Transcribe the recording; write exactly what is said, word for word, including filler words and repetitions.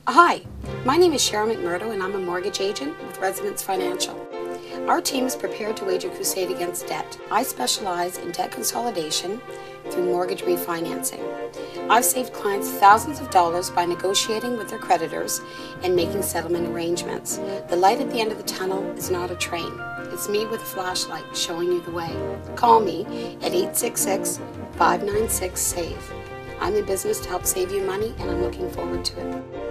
Hi, my name is Cheryl McMurdo and I'm a mortgage agent with Residence Financial. Our team is prepared to wage a crusade against debt. I specialize in debt consolidation through mortgage refinancing. I've saved clients thousands of dollars by negotiating with their creditors and making settlement arrangements. The light at the end of the tunnel is not a train. It's me with a flashlight showing you the way. Call me at eight six six, five nine six, SAVE. I'm in business to help save you money and I'm looking forward to it.